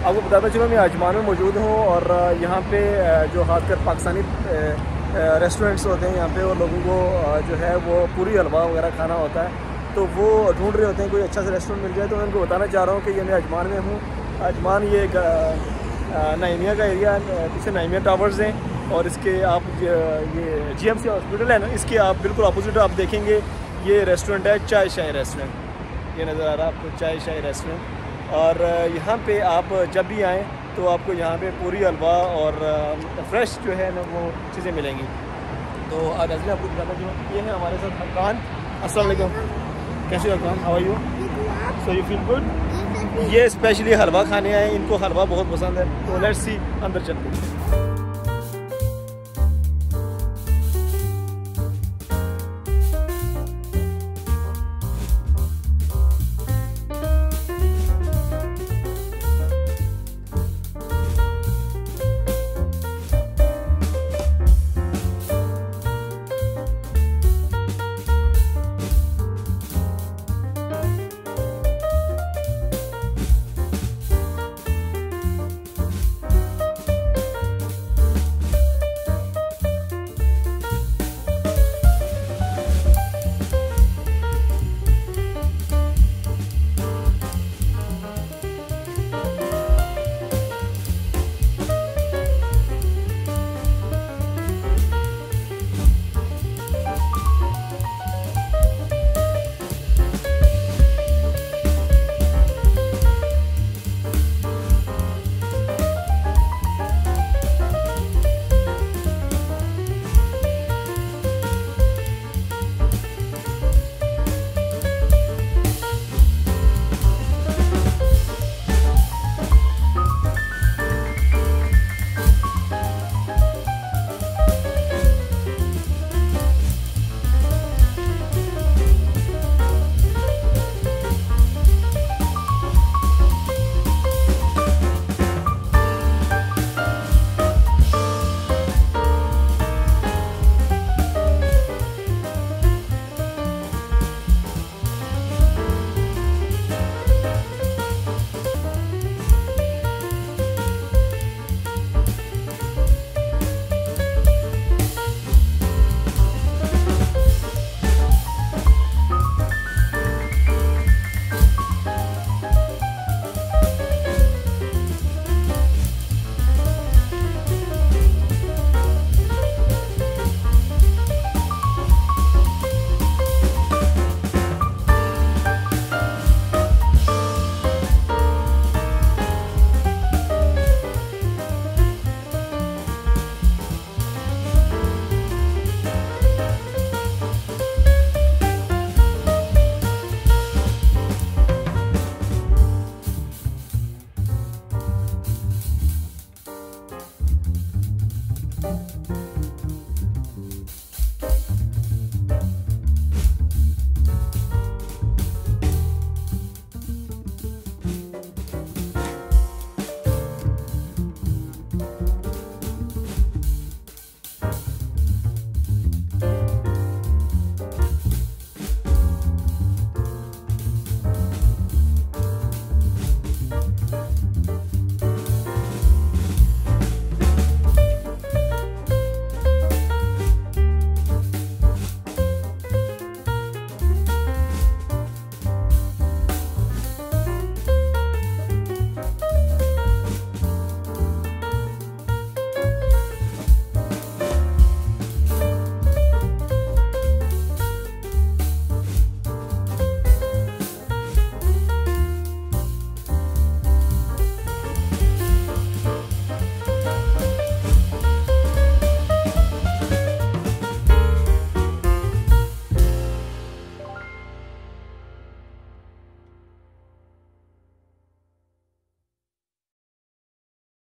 आपको बताता चलूँ मैं अजमान में मौजूद हूँ और यहाँ पे जो खासकर पाकिस्तानी रेस्टोरेंट्स होते हैं यहाँ पे और लोगों को जो है वो पूरी हलवा वगैरह खाना होता है, तो वो ढूंढ रहे होते हैं कोई अच्छा सा रेस्टोरेंट मिल जाए। तो मैं उनको बताना चाह रहा हूँ कि ये मैं अजमान में हूँ। अजमान ये एक नाइमिया का एरिया, पीछे नाइमिया टावर्स हैं और इसके आप ये GMC हॉस्पिटल है ना, इसके आप बिल्कुल अपोजिट आप देखेंगे ये रेस्टोरेंट है चाय शाही रेस्टोरेंट, ये नज़र आ रहा है आपको चाय शाही रेस्टोरेंट। और यहाँ पे आप जब भी आएँ तो आपको यहाँ पे पूरी हलवा और फ्रेश जो है ना वो चीज़ें मिलेंगी। तो आज असली आपको दिखाता हूँ, ये है हमारे साथ अरकान। अस्सलाम वालेकुम, कैसे हो Arkan, how are you? So you feel good? ये स्पेशली हलवा खाने आए, इनको हलवा बहुत पसंद है। तो लेट्स सी, अंदर चलते हैं।